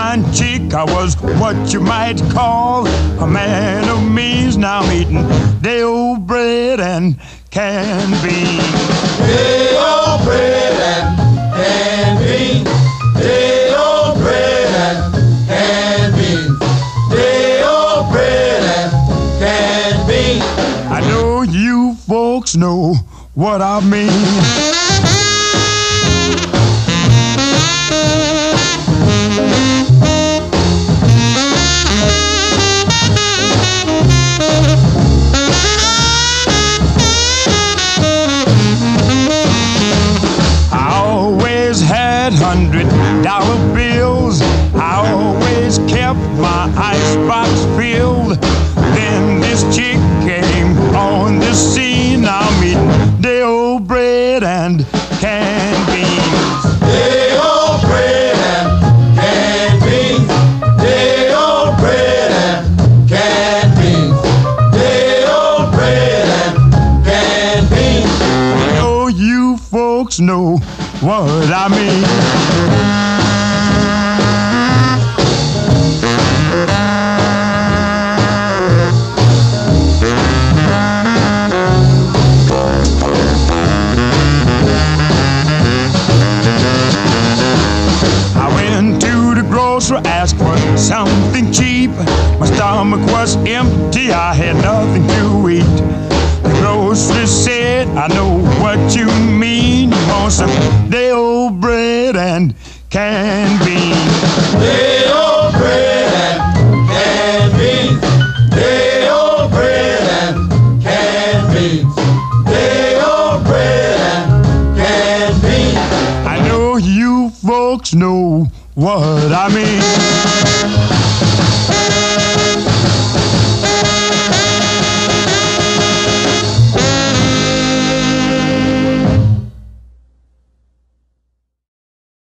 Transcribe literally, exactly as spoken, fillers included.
fine chick. I was what you might call a man of means. Now I'm eating day-old bread and canned beans. Day-old bread and canned beans. Day-old bread and canned beans. Day-old bread and canned beans. I know you folks know what I mean. Hundred dollar bills, I always kept my icebox filled. Then this chick came on the scene. I'm eating day-old bread and canned beans. Day-old bread and canned beans. Day-old bread and canned beans. Day-old bread and canned beans. I know you folks know what I mean. I went to the grocery, asked for something cheap. My stomach was empty, I had nothing to eat. The grocery said, I know what you mean. You want some day-old bread and canned beans. Day-old bread and canned beans. Day-old bread and canned beans. Day-old bread and canned beans. I know you folks know what I mean.